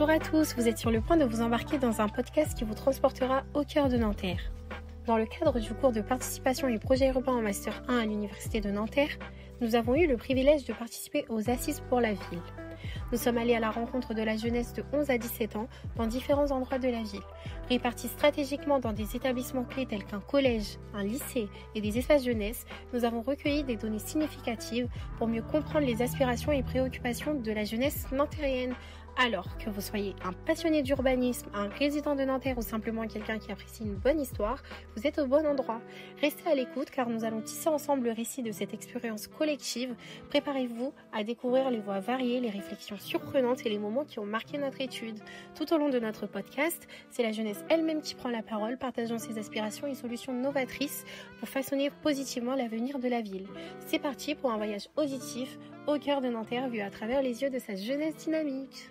Bonjour à tous, vous êtes sur le point de vous embarquer dans un podcast qui vous transportera au cœur de Nanterre. Dans le cadre du cours de participation et projet urbain en Master 1 à l'Université de Nanterre, nous avons eu le privilège de participer aux Assises pour la ville. Nous sommes allés à la rencontre de la jeunesse de 11 à 17 ans dans différents endroits de la ville. Répartis stratégiquement dans des établissements clés tels qu'un collège, un lycée et des espaces jeunesse, nous avons recueilli des données significatives pour mieux comprendre les aspirations et préoccupations de la jeunesse nantérienne. Alors que vous soyez un passionné d'urbanisme, un résident de Nanterre ou simplement quelqu'un qui apprécie une bonne histoire, vous êtes au bon endroit. Restez à l'écoute car nous allons tisser ensemble le récit de cette expérience collective. Préparez-vous à découvrir les voix variées, les réflexions surprenantes et les moments qui ont marqué notre étude. Tout au long de notre podcast, c'est la jeunesse elle-même qui prend la parole, partageant ses aspirations et solutions novatrices pour façonner positivement l'avenir de la ville. C'est parti pour un voyage auditif au cœur de Nanterre vu à travers les yeux de sa jeunesse dynamique.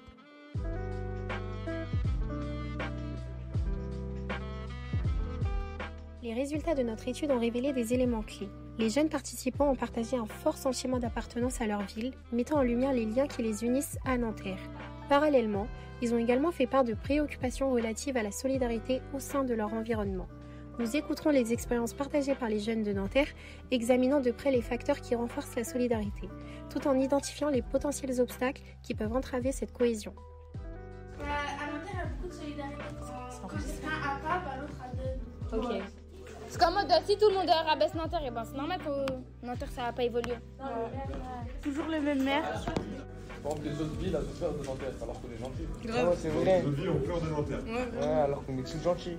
Les résultats de notre étude ont révélé des éléments clés. Les jeunes participants ont partagé un fort sentiment d'appartenance à leur ville, mettant en lumière les liens qui les unissent à Nanterre. Parallèlement, ils ont également fait part de préoccupations relatives à la solidarité au sein de leur environnement. Nous écouterons les expériences partagées par les jeunes de Nanterre, examinant de près les facteurs qui renforcent la solidarité, tout en identifiant les potentiels obstacles qui peuvent entraver cette cohésion. À Nanterre, il y a beaucoup de solidarité. Quand c'est un à part, l'autre à deux. Ok. C'est qu'en mode, si tout le monde rabaisse Nanterre, et ben c'est normal que Nanterre ça va pas évoluer. Toujours le même maire. Par exemple, les autres villes, elles ont peur de Nanterre, alors qu'on est gentils. Grave. Ouais, c'est vrai. Les autres villes ont peur de Nanterre. Ouais, alors qu'on est tous gentils.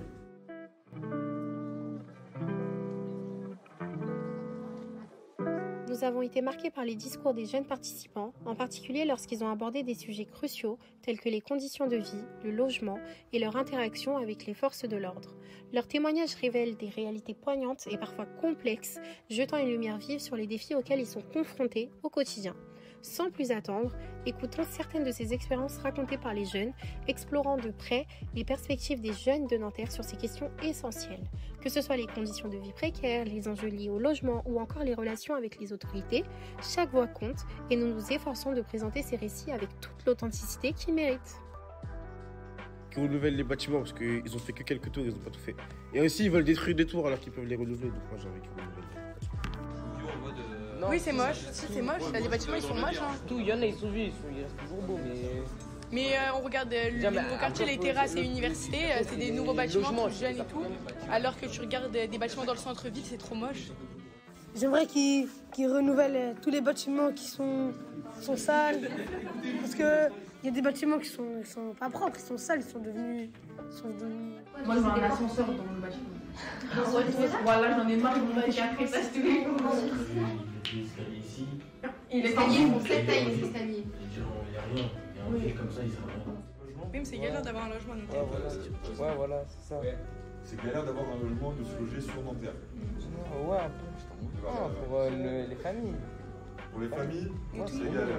Nous avons été marqués par les discours des jeunes participants, en particulier lorsqu'ils ont abordé des sujets cruciaux tels que les conditions de vie, le logement et leur interaction avec les forces de l'ordre. Leurs témoignages révèlent des réalités poignantes et parfois complexes, jetant une lumière vive sur les défis auxquels ils sont confrontés au quotidien. Sans plus attendre, écoutons certaines de ces expériences racontées par les jeunes, explorant de près les perspectives des jeunes de Nanterre sur ces questions essentielles. Que ce soit les conditions de vie précaires, les enjeux liés au logement ou encore les relations avec les autorités, chaque voix compte et nous nous efforçons de présenter ces récits avec toute l'authenticité qu'ils méritent. Qui renouvellent les bâtiments parce qu'ils ont fait que quelques tours, ils ont pas tout fait. Et aussi, ils veulent détruire des tours alors qu'ils peuvent les renouveler. Donc moi, j'ai envie qu'ils renouvellent. Non, oui, c'est moche. Si, c'est moche. Là, les bâtiments, ils sont moches. Hein. Tout, il y en a, ils sont vieux, ils restent toujours beaux, mais... Mais on regarde le nouveau quartier, les terrasses et universités, c'est des nouveaux bâtiments tout jeunes et tout. Alors que tu regardes des bâtiments dans le centre-ville, c'est trop moche. J'aimerais qu'ils renouvellent tous les bâtiments qui sont sales. Parce que il y a des bâtiments qui sont pas propres, ils sont sales, ils sont devenus. Moi, je veux un ascenseur dans le bâtiment. Voilà, j'en ai marre de mon après ça, tous les jours. Les escaliers ici. Les escaliers font cette taille, les escaliers. Il n'y a rien. Il y a un vide comme ça, il sert à rien. Oui, mais c'est galère d'avoir un logement à Nanterre. Ouais, voilà, c'est ça. C'est galère d'avoir un logement, de se loger sur Nanterre. Ouais, un peu. Pour les familles. Pour les familles, Ouais, c'est galère.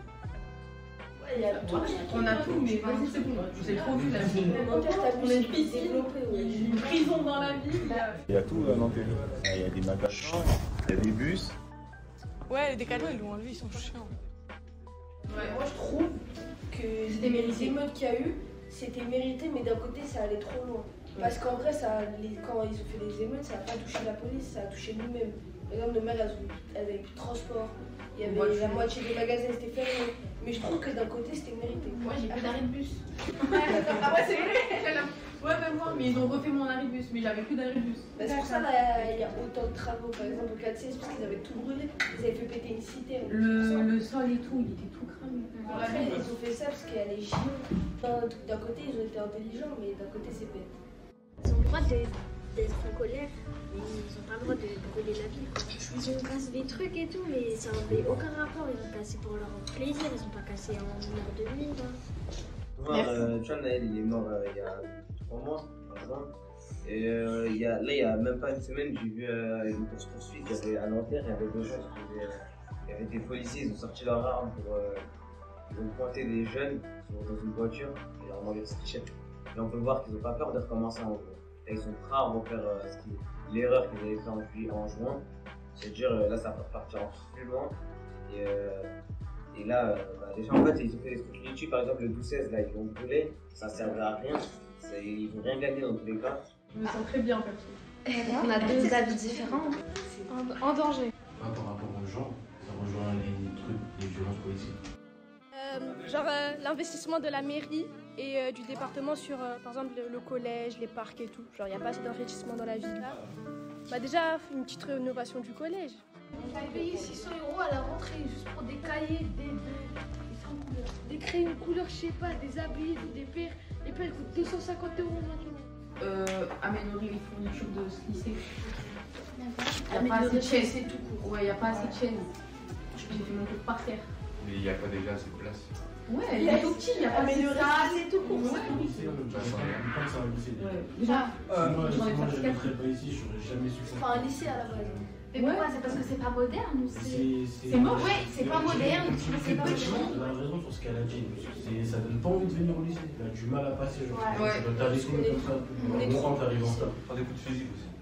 On a tout, mais vas-y, c'est bon. C'est trop vu la ville. On a une piscine, une prison dans la ville. Il y a tout à Nanterre. Il y a des magasins, il y a des bus. Ouais, les décalants, ils l'ont enlevé, ils sont chiants. Ouais, moi je trouve que les émeutes qu'il y a eu, c'était mérité, mais d'un côté ça allait trop loin. Parce qu'en vrai, quand ils ont fait les émeutes, ça n'a pas touché la police, ça a touché nous-mêmes. Par exemple, nos mères, elles avaient plus de transport, il y avait la moitié des magasins qui étaient fermés. Mais je trouve que d'un côté, c'était mérité. Moi j'ai plus d'arrêt de bus. Ah ouais, c'est vrai. Ouais, même moi, mais ils ont refait mon arrêt de bus, mais j'avais plus d'arrêt de bus. Bah, c'est pour ça il y a autant de travaux. Par exemple, au 4-16, parce qu'ils avaient tout brûlé, ils avaient fait péter une cité. Le sol et tout, il était tout cramé. Après, ils ont fait ça parce qu'il y a les JO. D'un côté, ils ont été intelligents, mais d'un côté, c'est bête. Ils ont le droit d'être en colère, mais ils n'ont pas le droit de brûler la ville. Ils ont cassé des trucs et tout, mais ça n'avait aucun rapport. Ils ont cassé pour leur plaisir, ils n'ont pas cassé en heure de nuit. Tu vois, Naël, il est mort il y a 3 mois, par exemple. Et il y a même pas une semaine, j'ai vu une course-poursuite. À Nanterre, il y avait 2 jeunes il y avait des policiers, ils ont sorti leur arme ils ont pointé des jeunes qui sont dans une voiture et leur demandé de se tricher. Et on peut voir qu'ils n'ont pas peur de recommencer en gros. Et ils sont prêts à refaire l'erreur qu'ils avaient fait en juin. C'est-à-dire là ça va partir en plus loin. Et Et là, déjà en fait, ils ont fait des trucs inutiles. Par exemple, le 12-16, là, ils l'ont brûlé. Ça servira à rien. Ils vont rien gagner dans tous les cas. Je me sens très bien, perso. On a deux avis différents. En danger. Par rapport aux gens, ça rejoint les trucs, les violences politiques. L'investissement de la mairie et du département sur, par exemple, le collège, les parcs et tout. Genre, il n'y a pas assez d'investissement dans la ville. Bah déjà, une petite rénovation du collège. On a payé 600 € à la rentrée juste pour des cahiers, des crayons couleur, je sais pas, des habits, des paires. Les paires coûtent 250 € maintenant. Améliorer les fournitures de ce lycée. D'accord. Il n'y a pas assez de chaînes, c'est tout court. Ouais, il n'y a pas assez de chaînes. J'ai fait mon cours par terre. Mais il n'y a pas déjà assez de place. Ouais, il est tout petit, il n'y a pas assez de salle, c'est tout court. Déjà, moi, je ne serais pas ici, j'aurais jamais su ça. Enfin, un lycée à la base. Mais pourquoi? C'est parce que c'est pas moderne ou c'est moche? Ouais, c'est pas moderne, c'est pas petit. Elle a raison sur ce qu'elle a dit. Ça donne pas envie de venir au lycée. Elle a du mal à passer. Genre. Ouais. T'as risqué comme ça. Longtemps t'arrives en retard. Prends des coups de physique aussi.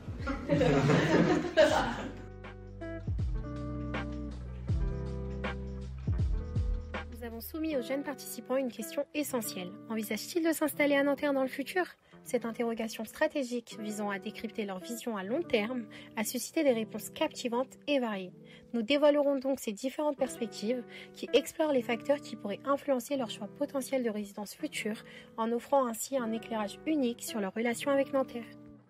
Nous avons soumis aux jeunes participants une question essentielle. Envisagent-ils de s'installer à Nanterre dans le futur? Cette interrogation stratégique visant à décrypter leur vision à long terme a suscité des réponses captivantes et variées. Nous dévoilerons donc ces différentes perspectives qui explorent les facteurs qui pourraient influencer leur choix potentiel de résidence future en offrant ainsi un éclairage unique sur leur relation avec Nanterre.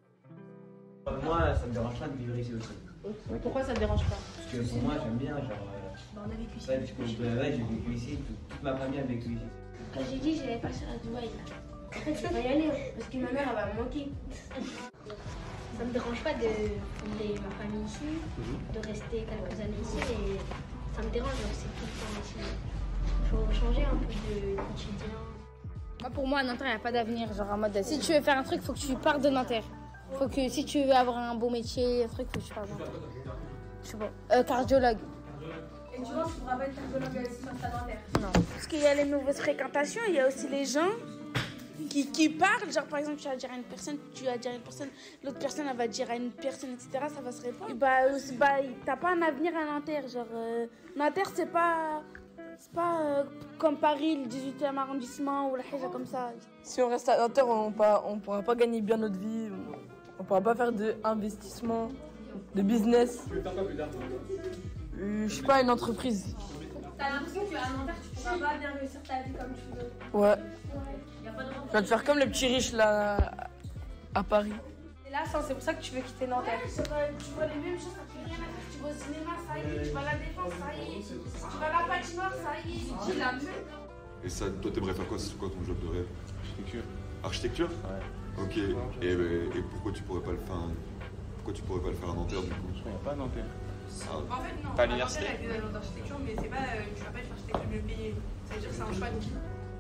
Moi, ça me dérange pas de vivre ici aussi. Pourquoi ça te dérange pas? Parce que pour moi, j'aime bien, genre. On a vécu ici. Ouais, parce que j'ai vécu ici, toute ma famille a vécu ici. Quand j'ai dit j'allais partir à Dubaï, là. En fait, je vais pas y aller parce que ma mère elle va me manquer. Ça me dérange pas de fonder ma famille ici, de rester quelques années ici et ça me dérange, c'est tout le temps ici. Il faut changer un peu de quotidien. Pour moi, à Nanterre, il n'y a pas d'avenir. Genre en mode, si tu veux faire un truc, il faut que tu partes de Nanterre. Faut que si tu veux avoir un beau métier, un truc, faut que tu partes de Nanterre. Je sais pas. Cardiologue. Et tu vois, tu pourras pas être cardiologue ici sur ta Nanterre. Non. Parce qu'il y a les nouvelles fréquentations, il y a aussi les gens qui parlent. Genre, par exemple, tu vas dire à une personne, l'autre personne, elle va dire à une personne, etc. Ça va se répondre. T'as pas un avenir à Nanterre. Genre, Nanterre, c'est pas comme Paris, le 18e arrondissement ou la Hija comme ça. Si on reste à Nanterre, on pourra pas gagner bien notre vie. On pourra pas faire d'investissement, de business. Tu veux faire quoi plus tard? Je sais pas, une entreprise. T'as l'impression qu'à Nanterre, tu pourras pas bien réussir ta vie comme tu veux. Ouais. Y a pas de Je vais te faire comme les petits riches là à Paris. Et là, c'est pour ça que tu veux quitter Nanterre. Ouais, tu vois les mêmes choses, ça fait rien à faire. Tu vas au cinéma, ça y est. Tu vas à la défense, ça y est. Tu vas à la patinoire, ça y est. Tu dis la même. Et ça, toi, t'aimerais faire quoi? C'est quoi ton job de rêve? Architecture. Architecture? Ouais. Ok. Et pourquoi tu pourrais pas le faire? Pourquoi tu pourrais pas le faire à Nanterre du coup? Il n'y a pas à Nanterre. En fait, non. Pas à l'université. Nanterre, il y a des agents d'architecture, mais c'est pas, tu vas pas être architecte mieux payé. Ça veut dire que c'est un choix de vie.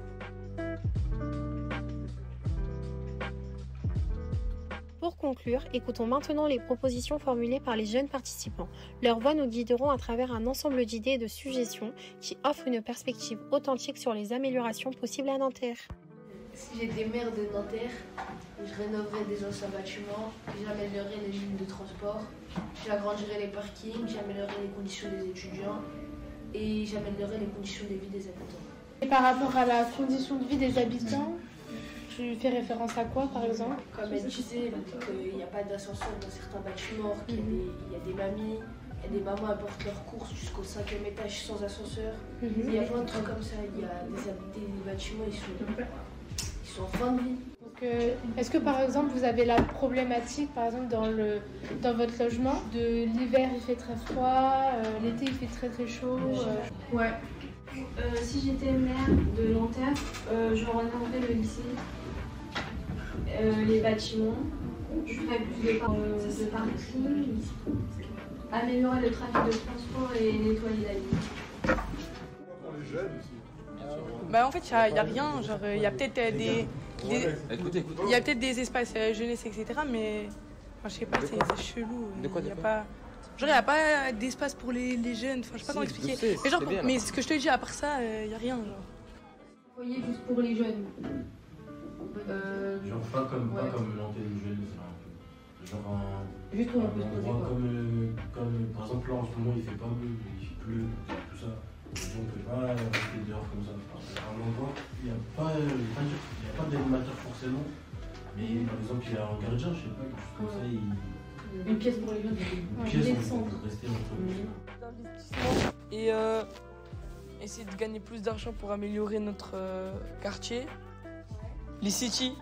Pour conclure, écoutons maintenant les propositions formulées par les jeunes participants. Leurs voix nous guideront à travers un ensemble d'idées et de suggestions qui offrent une perspective authentique sur les améliorations possibles à Nanterre. Si j'étais maire de Nanterre, je rénoverais des anciens bâtiments, j'améliorerais les lignes de transport, j'agrandirais les parkings, j'améliorerais les conditions des étudiants et j'améliorerais les conditions de vie des habitants. Et par rapport à la condition de vie des habitants, tu fais référence à quoi par exemple? Comme elle disait, qu'il n'y a pas d'ascenseur dans certains bâtiments, qu'il y a des mamies, il y a des mamans qui apportent leurs courses jusqu'au 5e étage sans ascenseur. Il y a plein de trucs comme ça, il y a des bâtiments, ils sont en fin de vie. Donc, est-ce que par exemple vous avez la problématique par exemple dans votre logement de l'hiver il fait très froid, l'été il fait très très chaud Ouais. Si j'étais maire de Nanterre, je rénoverais le lycée, les bâtiments, je ferais plus de parking, améliorer le trafic de transport et nettoyer la ville. Bah en fait, il n'y a rien. Genre, il y a peut-être il y a peut-être des espaces jeunesse, etc. Mais enfin, je sais pas, c'est chelou. Il n'y a pas. Genre, il n'y a pas d'espace pour les jeunes. Enfin, je sais pas comment expliquer. Mais, genre, mais ce que je te dis, à part ça, il n'y a rien. Genre. Vous voyez, juste pour les jeunes. Genre pas comme l'antenne jeune, c'est un peu. Genre juste où on peut se poser quoi. Comme par exemple là en ce moment il fait pas beau, il pleut, tout ça. On ne peut pas rester dehors comme ça. À l'endroit, il n'y a pas d'animateur forcément. Mais par exemple, il y a un gardien, je sais pas, quelque chose comme ça. Une pièce pour les jeunes. Une pièce pour rester entre D'investissement et essayer de gagner plus d'argent pour améliorer notre quartier. Les cities.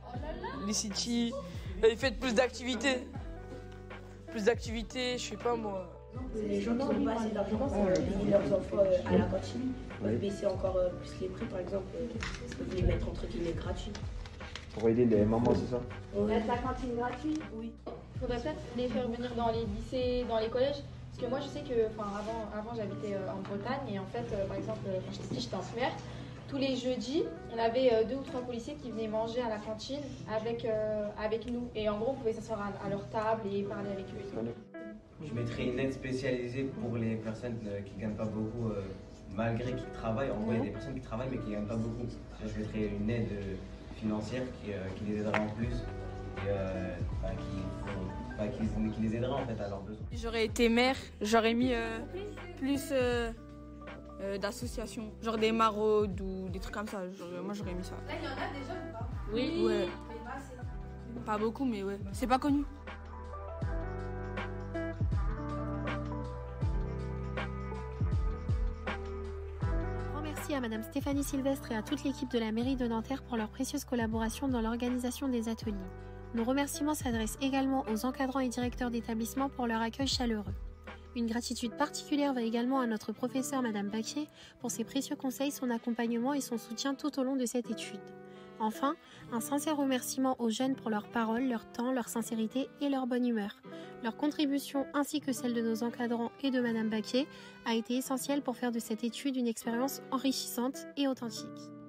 Faites plus d'activités. Plus d'activités, je sais pas moi. Les gens qui n'ont pas assez d'argent pour payer leurs enfants à la cantine peuvent baisser encore plus les prix, par exemple, ils peuvent les mettre entre guillemets gratuits. Pour aider les mamans, c'est ça? Mettre la cantine gratuite? Oui. Il faudrait peut-être les faire venir dans les lycées, dans les collèges. Parce que moi, je sais que, avant j'habitais en Bretagne et en fait, par exemple, quand j'étais petite, j'étais en primaire. Tous les jeudis, on avait 2 ou 3 policiers qui venaient manger à la cantine avec nous. Et en gros, on pouvait s'asseoir à leur table et parler avec eux. Je mettrais une aide spécialisée pour les personnes qui ne gagnent pas beaucoup, malgré qu'ils travaillent. En gros, il y a des personnes qui travaillent mais qui ne gagnent pas beaucoup. Je mettrais une aide financière qui les aidera en plus et qui les aidera en fait à leurs besoins. Si j'aurais été maire, j'aurais mis plus d'associations, genre des maraudes ou des trucs comme ça. Moi j'aurais mis ça. Là, il y en a déjà ou pas? Oui. Ouais. Mais pas assez. Pas beaucoup, mais ouais. C'est pas connu. Merci à Madame Stéphanie Sylvestre et à toute l'équipe de la mairie de Nanterre pour leur précieuse collaboration dans l'organisation des ateliers. Nos remerciements s'adressent également aux encadrants et directeurs d'établissement pour leur accueil chaleureux. Une gratitude particulière va également à notre professeur Madame Baquier pour ses précieux conseils, son accompagnement et son soutien tout au long de cette étude. Enfin, un sincère remerciement aux jeunes pour leurs paroles, leur temps, leur sincérité et leur bonne humeur. Leur contribution ainsi que celle de nos encadrants et de Madame Baquier a été essentielle pour faire de cette étude une expérience enrichissante et authentique.